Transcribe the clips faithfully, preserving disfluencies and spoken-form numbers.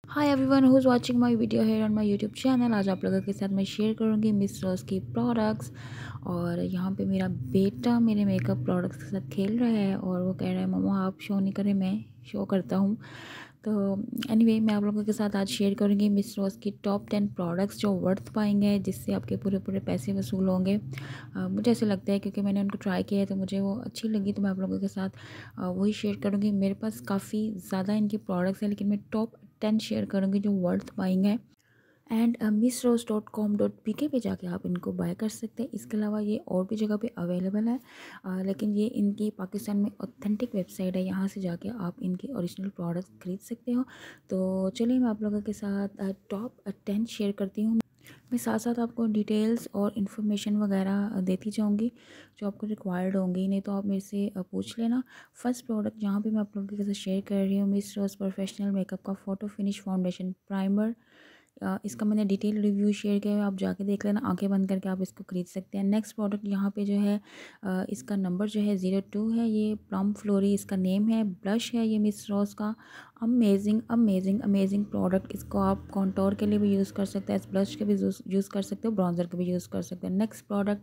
Hi everyone who is watching my video here on my YouTube channel. आज आप लोगों के साथ मैं शेयर करूंगी मिस रोज़ की प्रोडक्ट्स। और यहाँ पे मेरा बेटा मेरे मेकअप प्रोडक्ट्स के साथ खेल रहा है और वो कह रहा है मम्मा आप शो नहीं करें, मैं शो करता हूँ। तो एनीवे anyway, मैं आप लोगों के साथ आज शेयर करूँगी मिस रोज़ की टॉप टेन प्रोडक्ट्स जो वर्थ पाएंगे, जिससे आपके पूरे पूरे पैसे वसूल होंगे। अ, मुझे ऐसे लगता है क्योंकि मैंने उनको ट्राई किया है तो मुझे वो अच्छी लगी, तो मैं आप लोगों के साथ अ, वही शेयर करूँगी। मेरे पास काफ़ी ज़्यादा इनकी प्रोडक्ट्स हैं, लेकिन मैं टॉप टेन शेयर करूँगी जो वर्थ बाइंग है। And Miss Rose dot com dot P K पे जाके आप इनको बाय कर सकते हैं। इसके अलावा ये और भी जगह पे अवेलेबल है, अ, लेकिन ये इनकी पाकिस्तान में ऑथेंटिक वेबसाइट है, यहाँ से जाके आप इनके ओरिजिनल प्रोडक्ट्स खरीद सकते हो। तो चलिए मैं आप लोगों के साथ टॉप टेन शेयर करती हूँ। मैं साथ साथ आपको डिटेल्स और इन्फॉर्मेशन वगैरह देती जाऊंगी जो आपको रिक्वायर्ड होंगी, नहीं तो आप मेरे से अ, पूछ लेना। फर्स्ट प्रोडक्ट जहाँ पे मैं आप लोगों के साथ शेयर कर रही हूँ मिस रोज़ प्रोफेशनल मेकअप का फ़ोटो फिनिश फाउंडेशन प्राइमर। अ, इसका मैंने डिटेल रिव्यू शेयर किया है, आप जाके देख लेना, आंखें बंद करके आप इसको खरीद सकते हैं। नेक्स्ट प्रोडक्ट यहाँ पे जो है अ, इसका नंबर जो है ज़ीरो टू है, ये प्लम फ्लोरी इसका नेम है। ब्लश है ये मिस रोज़ का। Amazing amazing amazing product. इसको आप कॉन्टोर के लिए भी यूज़ कर सकते हैं, ब्लश के भी यूज़ कर सकते हो, ब्राउज़र के भी यूज़ कर सकते हैं। नेक्स्ट प्रोडक्ट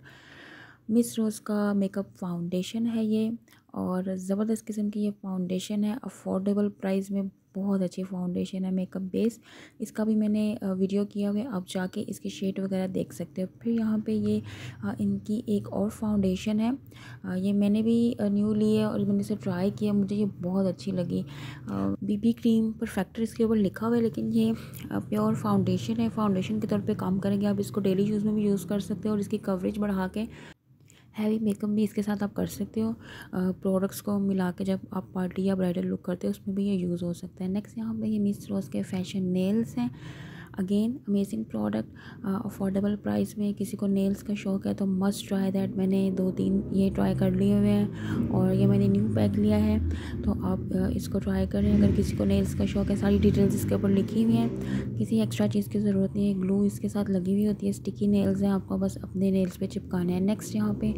मिस रोज़ का मेकअप फाउंडेशन है ये, और ज़बरदस्त किस्म की ये फाउंडेशन है, अफोर्डेबल प्राइस में बहुत अच्छी फाउंडेशन है मेकअप बेस। इसका भी मैंने वीडियो किया हुआ है, आप जाके इसकी शेड वगैरह देख सकते हो। फिर यहाँ पे ये अ, इनकी एक और फाउंडेशन है, अ, ये मैंने भी न्यू ली है और मैंने इसे ट्राई किया, मुझे ये बहुत अच्छी लगी। बीबी क्रीम परफेक्टर इसके ऊपर लिखा हुआ है, लेकिन ये प्योर फाउंडेशन है, फाउंडेशन के तौर पे काम करेंगे। आप इसको डेली यूज़ में भी यूज़ कर सकते हो और इसकी कवरेज बढ़ा के हैवी मेकअप भी इसके साथ आप कर सकते हो। प्रोडक्ट्स को मिला के जब आप पार्टी या ब्राइडल लुक करते हो उसमें भी ये यूज़ हो सकता है। नेक्स्ट यहाँ पे ये मिस रोज़ के फैशन नेल्स हैं। Again amazing product, affordable price में। किसी को नेल्स का शौक़ है तो मस्ट ट्राई दैट। मैंने दो तीन ये ट्राई कर लिए हुए हैं और ये मैंने न्यू पैक लिया है, तो आप uh, इसको ट्राई करें अगर किसी को नेल्स का शौक़ है। सारी डिटेल्स इसके ऊपर लिखी हुई हैं, किसी एक्स्ट्रा चीज़ की ज़रूरत नहीं है। ग्लू इसके साथ लगी हुई होती है, स्टिकी नेल्स हैं, आपको बस अपने नेल्स पे चिपकाने हैं। नेक्स्ट यहाँ पे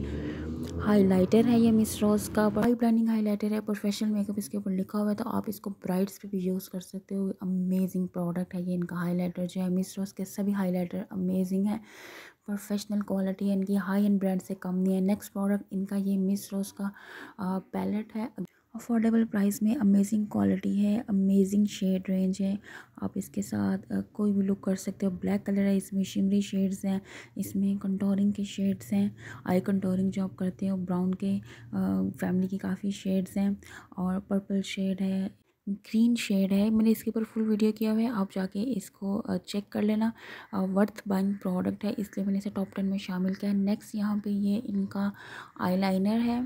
हाइलाइटर है, ये मिस रोज़ का आई ब्लेंडिंग हाइलाइटर है, प्रोफेशनल मेकअप इसके ऊपर लिखा हुआ है, तो आप इसको ब्राइड्स पे भी यूज़ कर सकते हो। अमेजिंग प्रोडक्ट है ये इनका हाइलाइटर जो है। मिस रोज़ के सभी हाइलाइटर अमेजिंग है, प्रोफेशनल क्वालिटी है इनकी, हाई एंड ब्रांड से कम नहीं है। नेक्स्ट प्रोडक्ट इनका ये मिस रोज़ का पैलेट है, अफोर्डेबल प्राइस में, अमेजिंग क्वालिटी है, अमेजिंग शेड रेंज है। आप इसके साथ uh, कोई भी लुक कर सकते हो। ब्लैक कलर है, इसमें शिमरी शेड्स हैं, इसमें कंटोरिंग के शेड्स हैं, आई कंटोरिंग जो आप करते हो, ब्राउन के फैमिली की काफ़ी शेड्स हैं, और पर्पल शेड है, ग्रीन शेड है। मैंने इसके ऊपर फुल वीडियो किया हुआ है, आप जाके इसको चेक कर लेना। वर्थ बाइंग प्रोडक्ट है, इसलिए मैंने इसे टॉप टेन में शामिल किया है। नेक्स्ट यहाँ पे ये इनका आईलाइनर है,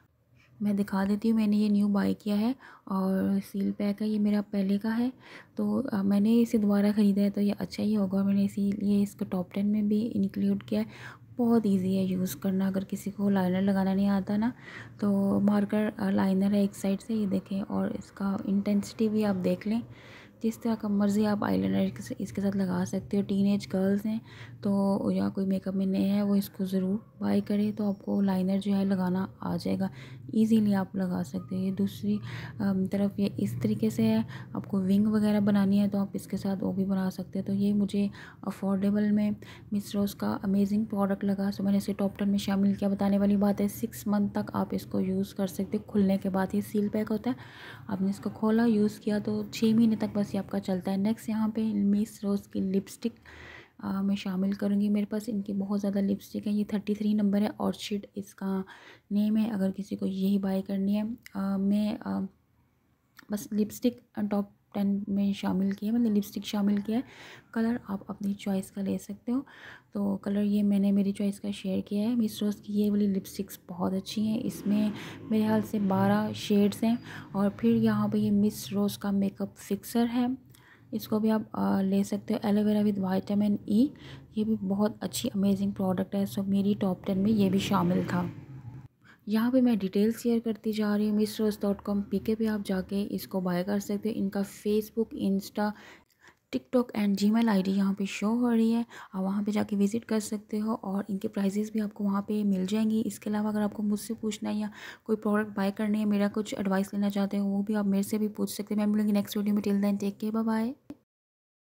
मैं दिखा देती हूँ। मैंने ये न्यू बाय किया है और सील पैक है, ये मेरा पहले का है, तो आ, मैंने इसे दोबारा ख़रीदा है तो ये अच्छा ही होगा, और मैंने इसीलिए इसको टॉप टेन में भी इंक्लूड किया है। बहुत इजी है यूज़ करना, अगर किसी को लाइनर लगाना नहीं आता ना, तो मार्कर लाइनर है एक साइड से, ये देखें, और इसका इंटेंसिटी भी आप देख लें, जिस तरह का मर्ज़ी आप आईलाइनर इसके साथ लगा सकते हो। टीनेज गर्ल्स हैं तो या कोई मेकअप में नए हैं वो इसको ज़रूर बाय करें, तो आपको लाइनर जो है लगाना आ जाएगा, इजीली आप लगा सकते हैं। ये दूसरी तरफ ये इस तरीके से है, आपको विंग वगैरह बनानी है तो आप इसके साथ वो भी बना सकते हैं। तो ये मुझे अफोर्डेबल में मिस रोज़ का अमेजिंग प्रोडक्ट लगा, सो मैंने इसे टॉप टेन में शामिल किया। बताने वाली बात है, सिक्स मंथ तक आप इसको यूज़ कर सकते हो। खुलने के बाद ये सील पैक होता है, आपने इसको खोला, यूज़ किया तो छः महीने तक बस ये आपका चलता है। नेक्स्ट यहाँ पे मिस रोज़ की लिपस्टिक आ, मैं शामिल करूँगी। मेरे पास इनकी बहुत ज़्यादा लिपस्टिक है, ये थर्टी थ्री नंबर है, ऑर्चिड इसका नेम है, अगर किसी को यही बाय करनी है। आ, मैं आ, बस लिपस्टिक टॉप टेन में शामिल किया, मैंने लिपस्टिक शामिल किया है। कलर आप अपनी चॉइस का ले सकते हो, तो कलर ये मैंने मेरी चॉइस का शेयर किया है। मिस रोज़ की ये वाली लिपस्टिक्स बहुत अच्छी हैं, इसमें मेरे ख्याल से बारह शेड्स हैं। और फिर यहाँ पे ये मिस रोज़ का मेकअप फिक्सर है, इसको भी आप आ, ले सकते हो, एलोवेरा विद विटामिन ई, ये भी बहुत अच्छी अमेजिंग प्रोडक्ट है। सो मेरी टॉप टेन में ये भी शामिल था। यहाँ पे मैं डिटेल्स शेयर करती जा रही हूँ। Miss Rose dot com P K पे आप जाके इसको बाय कर सकते हो। इनका Facebook, Insta, TikTok and Gmail ID यहाँ पे शो हो रही है, आप वहाँ पे जाके विज़िट कर सकते हो और इनके प्राइजेस भी आपको वहाँ पे मिल जाएंगी। इसके अलावा अगर आपको मुझसे पूछना है या कोई प्रोडक्ट बाय करनी है, मेरा कुछ एडवाइस लेना चाहते हो, वो भी आप मेरे से भी पूछ सकते हैं। मैं मिलूंगी नेक्स्ट वीडियो में। Till then take care, bye bye.